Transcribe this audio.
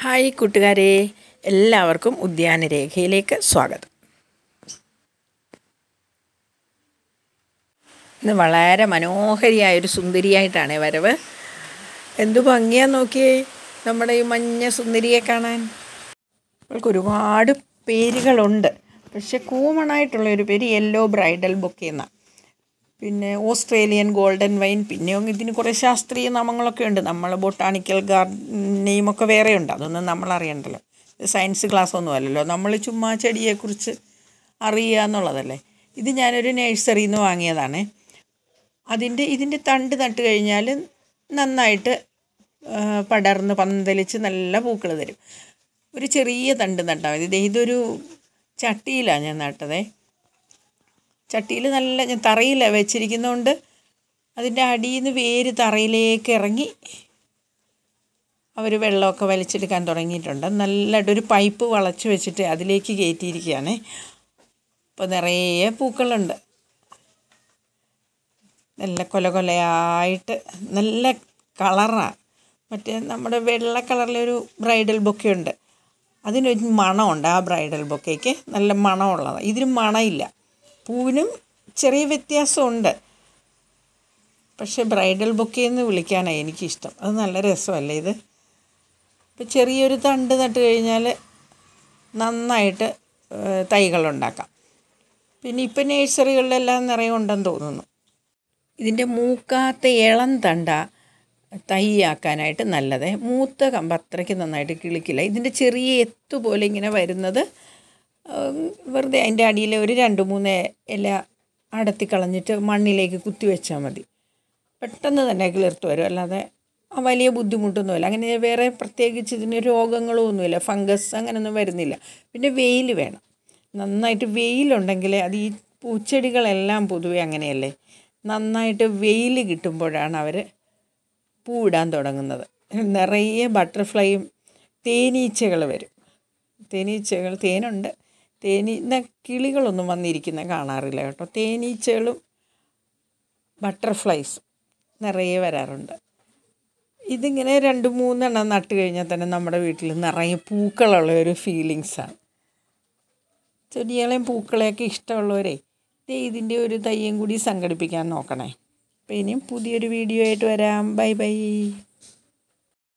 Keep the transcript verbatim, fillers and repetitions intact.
Hi കൂട്ടുകാരെ, എല്ലാവർക്കും ഉദ്യാനരേഖയിലേക്ക് സ്വാഗതം. ഇന്ന് വളരെ മനോഹരിയായൊരു സുന്ദരിയായിട്ടാണ് വരവ്. എന്തു ഭംഗിയാന്ന് നോക്കിയേ നമ്മുടെ ഈ മഞ്ഞ സുന്ദരിയെ കാണാൻ. അവൾക്ക് ഒരുപാട് പേരുകളുണ്ട്, പക്ഷെ കോമണായിട്ടുള്ളൊരു പേര് യെല്ലോ ബ്രൈഡൽ ബൊക്കെ എന്നാണ്. പിന്നെ ഓസ്ട്രേലിയൻ ഗോൾഡൻ വൈൻ, പിന്നെ ഇതിന് കുറേ ശാസ്ത്രീയ നാമങ്ങളൊക്കെ ഉണ്ട്. നമ്മൾ ബൊട്ടാണിക്കൽ ഗാർഡൻ നെയിമൊക്കെ വേറെ ഉണ്ട്, അതൊന്നും നമ്മൾ അറിയണ്ടല്ലോ. സയൻസ് ക്ലാസ് ഒന്നും അല്ലല്ലോ, നമ്മൾ ചുമ്മാ ചെടിയെക്കുറിച്ച് അറിയുക എന്നുള്ളതല്ലേ. ഇത് ഞാനൊരു നഴ്സറിയിൽ നിന്ന് വാങ്ങിയതാണ്. അതിൻ്റെ ഇതിൻ്റെ തണ്ട് നട്ട് കഴിഞ്ഞാൽ നന്നായിട്ട് പടർന്ന് പന്തലിച്ച് നല്ല പൂക്കൾ തരും. ഒരു ചെറിയ തണ്ട് നട്ടാൽ മതി. ഇതൊരു ചട്ടിയിലാണ് ഞാൻ നട്ടതേ. ചട്ടിയിൽ നല്ല ഞാൻ തറയിൽ വെച്ചിരിക്കുന്നതുകൊണ്ട് അതിൻ്റെ അടിയിൽ നിന്ന് വേര് തറയിലേക്ക് ഇറങ്ങി അവർ വെള്ളമൊക്കെ വലിച്ചെടുക്കാൻ തുടങ്ങിയിട്ടുണ്ട്. നല്ലതായിട്ടൊരു പൈപ്പ് വളച്ച് വെച്ചിട്ട് അതിലേക്ക് കയറ്റിയിരിക്കുകയാണ്. അപ്പോൾ നിറയെ പൂക്കളുണ്ട്, നല്ല കൊല കൊലയായിട്ട് നല്ല കളറാണ്. മറ്റേ നമ്മുടെ വെള്ള കളറിലൊരു ബ്രൈഡൽ ബൊക്കെ ഉണ്ട്, അതിനൊരു മണമുണ്ട്. ആ ബ്രൈഡൽ ബൊക്കയ്ക്ക് നല്ല മണമുള്ളതാണ്, ഇതിന് മണമില്ല. പൂവിനും ചെറിയ വ്യത്യാസമുണ്ട്, പക്ഷേ ബ്രൈഡൽ ബൊക്കെ എന്ന് വിളിക്കാനാണ് എനിക്കിഷ്ടം. അത് നല്ല രസമല്ലേ ഇത്. ഇപ്പം ചെറിയൊരു തണ്ട് നട്ട് കഴിഞ്ഞാൽ നന്നായിട്ട് തൈകളുണ്ടാക്കാം. പിന്നെ ഇപ്പം നേഴ്സറികളിലെല്ലാം നിറയെ ഉണ്ടെന്ന് തോന്നുന്നു. ഇതിൻ്റെ മൂക്കാത്ത ഇളം തണ്ട തൈയാക്കാനായിട്ട് നല്ലത്. മൂത്ത കമ്പ് അത്രയ്ക്ക് നന്നായിട്ട് കിളിക്കില്ല. ഇതിൻ്റെ ചെറിയ എത്തു പോലെ ഇങ്ങനെ വരുന്നത് വെറുതെ അതിൻ്റെ അടിയിൽ ഒരു രണ്ട് മൂന്ന് ഇല അടത്തി കളഞ്ഞിട്ട് മണ്ണിലേക്ക് കുത്തി വെച്ചാൽ മതി. പെട്ടെന്ന് തന്നെ കിളിർത്ത് വരും, അല്ലാതെ വലിയ ബുദ്ധിമുട്ടൊന്നുമില്ല. അങ്ങനെ വേറെ പ്രത്യേകിച്ച് ഇതിന് രോഗങ്ങളോ ഒന്നുമില്ല, ഫംഗസ് അങ്ങനെയൊന്നും വരുന്നില്ല. പിന്നെ വെയിൽ വേണം, നന്നായിട്ട് വെയിലുണ്ടെങ്കിൽ അത് ഈ പൂച്ചെടികളെല്ലാം പൊതുവെ അങ്ങനെയല്ലേ, നന്നായിട്ട് വെയിൽ കിട്ടുമ്പോഴാണ് അവർ പൂവിടാൻ തുടങ്ങുന്നത്. നിറയെ ബട്ടർഫ്ലൈയും തേനീച്ചകൾ വരും. തേനീച്ചകൾ തേനുണ്ട്, തേനീ കിളികളൊന്നും വന്നിരിക്കുന്നത് കാണാറില്ല കേട്ടോ. തേനീച്ചകളും ബട്ടർഫ്ലൈസും നിറയെ വരാറുണ്ട്. ഇതിങ്ങനെ രണ്ട് മൂന്നെണ്ണം നട്ട് കഴിഞ്ഞാൽ തന്നെ നമ്മുടെ വീട്ടിൽ നിറയെ പൂക്കളുള്ള ഒരു ഫീലിങ്സാണ്. ചെടികളെയും പൂക്കളെയൊക്കെ ഇഷ്ടമുള്ളവരെ ഇതിൻ്റെ ഒരു തയ്യും കൂടി സംഘടിപ്പിക്കാൻ നോക്കണേ. അപ്പോൾ ഇനിയും പുതിയൊരു വീഡിയോ ആയിട്ട് വരാം. Bye by.